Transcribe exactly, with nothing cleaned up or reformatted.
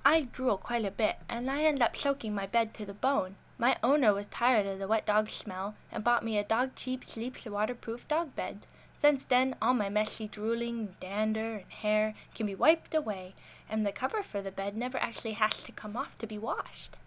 I drool quite a bit, and I end up soaking my bed to the bone. My owner was tired of the wet dog smell and bought me a DogCheapSleeps waterproof dog bed. Since then, all my messy drooling, dander, and hair can be wiped away, and the cover for the bed never actually has to come off to be washed.